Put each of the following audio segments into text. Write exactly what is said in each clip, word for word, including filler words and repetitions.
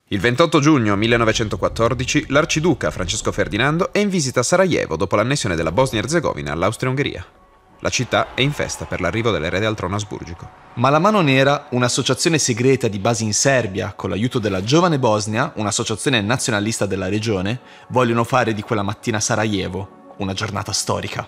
Il ventotto giugno millenovecentoquattordici l'arciduca Francesco Ferdinando è in visita a Sarajevo dopo l'annessione della Bosnia-Erzegovina all'Austria-Ungheria. La città è in festa per l'arrivo dell'erede al trono asburgico. Ma la Mano Nera, un'associazione segreta di base in Serbia, con l'aiuto della Giovane Bosnia, un'associazione nazionalista della regione, vogliono fare di quella mattina a Sarajevo una giornata storica.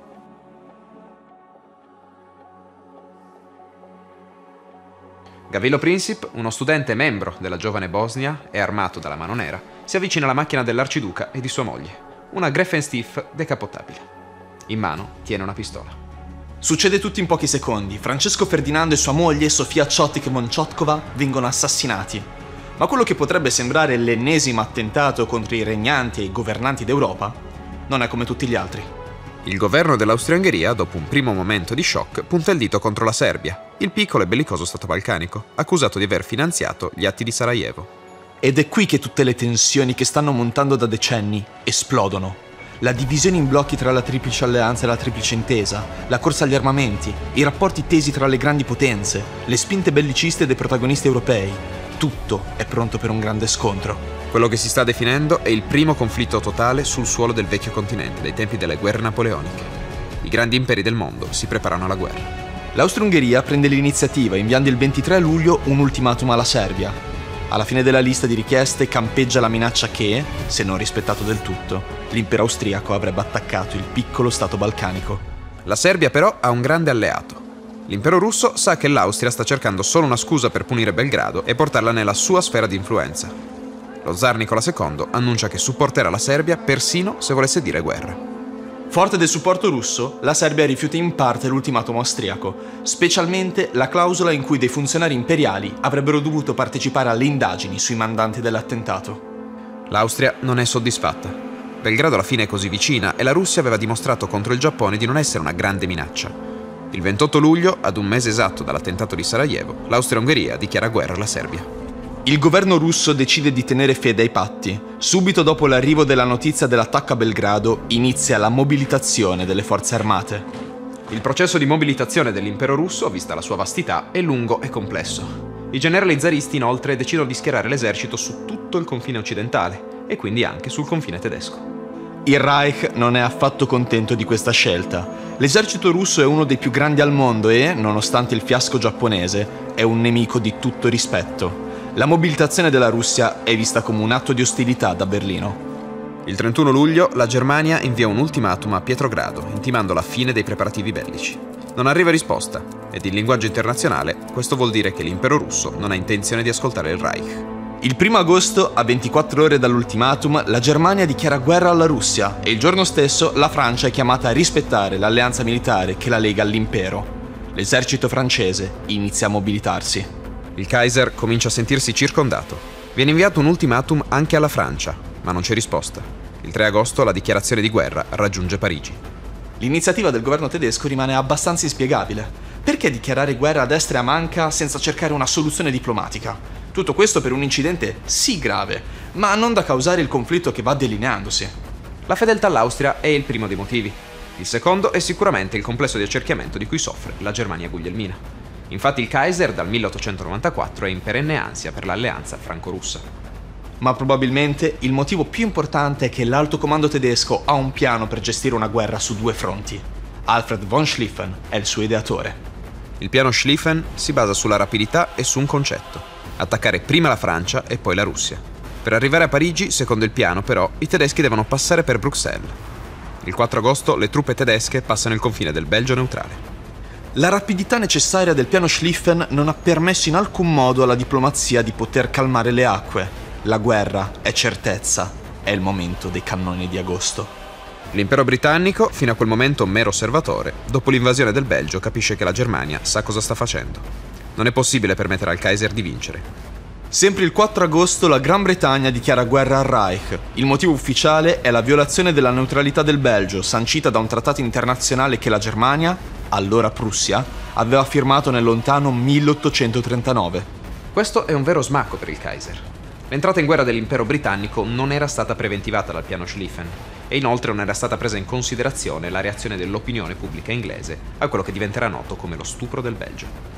Gavrilo Princip, uno studente membro della Giovane Bosnia e armato dalla Mano Nera, si avvicina alla macchina dell'arciduca e di sua moglie, una Greifenstief decappottabile. In mano tiene una pistola. Succede tutto in pochi secondi. Francesco Ferdinando e sua moglie, Sofia Chotik-Monchotkova, vengono assassinati. Ma quello che potrebbe sembrare l'ennesimo attentato contro i regnanti e i governanti d'Europa non è come tutti gli altri. Il governo dell'Austria-Ungheria, dopo un primo momento di shock, punta il dito contro la Serbia, il piccolo e bellicoso stato balcanico, accusato di aver finanziato gli atti di Sarajevo. Ed è qui che tutte le tensioni che stanno montando da decenni esplodono. La divisione in blocchi tra la Triplice Alleanza e la Triplice Intesa, la corsa agli armamenti, i rapporti tesi tra le grandi potenze, le spinte belliciste dei protagonisti europei. Tutto è pronto per un grande scontro. Quello che si sta definendo è il primo conflitto totale sul suolo del vecchio continente, dai tempi delle guerre napoleoniche. I grandi imperi del mondo si preparano alla guerra. L'Austria-Ungheria prende l'iniziativa inviando il ventitré luglio un ultimatum alla Serbia. Alla fine della lista di richieste campeggia la minaccia che, se non rispettato del tutto, l'impero austriaco avrebbe attaccato il piccolo stato balcanico. La Serbia però ha un grande alleato. L'impero russo sa che l'Austria sta cercando solo una scusa per punire Belgrado e portarla nella sua sfera di influenza. Lo zar Nicola secondo annuncia che supporterà la Serbia persino se volesse dire guerra. Forte del supporto russo, la Serbia rifiuta in parte l'ultimatum austriaco, specialmente la clausola in cui dei funzionari imperiali avrebbero dovuto partecipare alle indagini sui mandanti dell'attentato. L'Austria non è soddisfatta. Belgrado alla fine è così vicina e la Russia aveva dimostrato contro il Giappone di non essere una grande minaccia. Il ventotto luglio, ad un mese esatto dall'attentato di Sarajevo, l'Austria-Ungheria dichiara guerra alla Serbia. Il governo russo decide di tenere fede ai patti. Subito dopo l'arrivo della notizia dell'attacco a Belgrado, inizia la mobilitazione delle forze armate. Il processo di mobilitazione dell'impero russo, vista la sua vastità, è lungo e complesso. I generali zaristi inoltre decidono di schierare l'esercito su tutto il confine occidentale e quindi anche sul confine tedesco. Il Reich non è affatto contento di questa scelta. L'esercito russo è uno dei più grandi al mondo e, nonostante il fiasco giapponese, è un nemico di tutto rispetto. La mobilitazione della Russia è vista come un atto di ostilità da Berlino. Il trentuno luglio la Germania invia un ultimatum a Pietrogrado, intimando la fine dei preparativi bellici. Non arriva risposta, ed in linguaggio internazionale questo vuol dire che l'impero russo non ha intenzione di ascoltare il Reich. Il primo agosto, a ventiquattro ore dall'ultimatum, la Germania dichiara guerra alla Russia e il giorno stesso la Francia è chiamata a rispettare l'alleanza militare che la lega all'impero. L'esercito francese inizia a mobilitarsi. Il Kaiser comincia a sentirsi circondato. Viene inviato un ultimatum anche alla Francia, ma non c'è risposta. Il tre agosto la dichiarazione di guerra raggiunge Parigi. L'iniziativa del governo tedesco rimane abbastanza inspiegabile. Perché dichiarare guerra a destra e a manca senza cercare una soluzione diplomatica? Tutto questo per un incidente sì grave, ma non da causare il conflitto che va delineandosi. La fedeltà all'Austria è il primo dei motivi. Il secondo è sicuramente il complesso di accerchiamento di cui soffre la Germania guglielmina. Infatti il Kaiser dal milleottocentonovantaquattro è in perenne ansia per l'alleanza franco-russa. Ma probabilmente il motivo più importante è che l'alto comando tedesco ha un piano per gestire una guerra su due fronti. Alfred von Schlieffen è il suo ideatore. Il piano Schlieffen si basa sulla rapidità e su un concetto: attaccare prima la Francia e poi la Russia. Per arrivare a Parigi, secondo il piano, però, i tedeschi devono passare per Bruxelles. Il quattro agosto le truppe tedesche passano il confine del Belgio neutrale. La rapidità necessaria del piano Schlieffen non ha permesso in alcun modo alla diplomazia di poter calmare le acque. La guerra è certezza, è il momento dei cannoni di agosto. L'impero britannico, fino a quel momento mero osservatore, dopo l'invasione del Belgio capisce che la Germania sa cosa sta facendo. Non è possibile permettere al Kaiser di vincere. Sempre il quattro agosto la Gran Bretagna dichiara guerra al Reich. Il motivo ufficiale è la violazione della neutralità del Belgio, sancita da un trattato internazionale che la Germania, allora Prussia, aveva firmato nel lontano milleottocentotrentanove. Questo è un vero smacco per il Kaiser. L'entrata in guerra dell'impero britannico non era stata preventivata dal piano Schlieffen e inoltre non era stata presa in considerazione la reazione dell'opinione pubblica inglese a quello che diventerà noto come lo stupro del Belgio.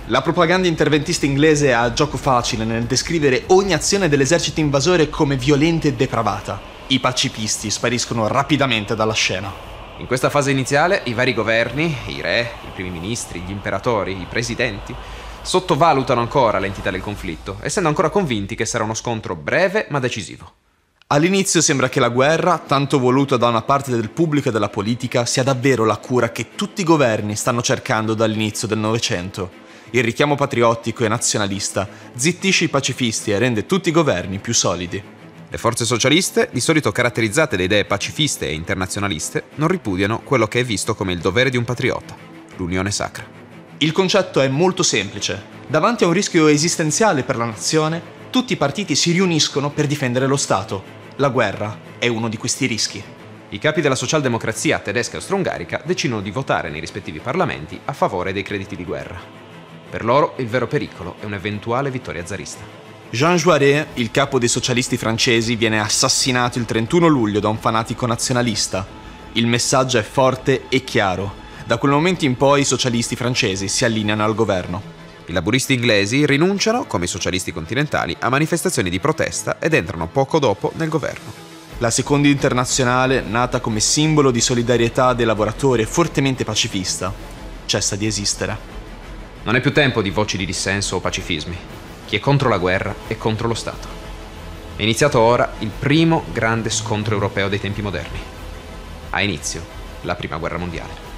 La propaganda interventista inglese ha gioco facile nel descrivere ogni azione dell'esercito invasore come violenta e depravata. I pacifisti spariscono rapidamente dalla scena. In questa fase iniziale i vari governi, i re, i primi ministri, gli imperatori, i presidenti, sottovalutano ancora l'entità del conflitto, essendo ancora convinti che sarà uno scontro breve ma decisivo. All'inizio sembra che la guerra, tanto voluta da una parte del pubblico e della politica, sia davvero la cura che tutti i governi stanno cercando dall'inizio del Novecento. Il richiamo patriottico e nazionalista zittisce i pacifisti e rende tutti i governi più solidi. Le forze socialiste, di solito caratterizzate da idee pacifiste e internazionaliste, non ripudiano quello che è visto come il dovere di un patriota, l'unione sacra. Il concetto è molto semplice. Davanti a un rischio esistenziale per la nazione, tutti i partiti si riuniscono per difendere lo Stato. La guerra è uno di questi rischi. I capi della socialdemocrazia tedesca e austro-ungarica decidono di votare nei rispettivi parlamenti a favore dei crediti di guerra. Per loro il vero pericolo è un'eventuale vittoria zarista. Jean Jaurès, il capo dei socialisti francesi, viene assassinato il trentuno luglio da un fanatico nazionalista. Il messaggio è forte e chiaro. Da quel momento in poi i socialisti francesi si allineano al governo. I laburisti inglesi rinunciano, come i socialisti continentali, a manifestazioni di protesta ed entrano poco dopo nel governo. La Seconda Internazionale, nata come simbolo di solidarietà dei lavoratori e fortemente pacifista, cessa di esistere. Non è più tempo di voci di dissenso o pacifismi. Chi è contro la guerra è contro lo Stato. È iniziato ora il primo grande scontro europeo dei tempi moderni. Ha inizio la Prima Guerra Mondiale.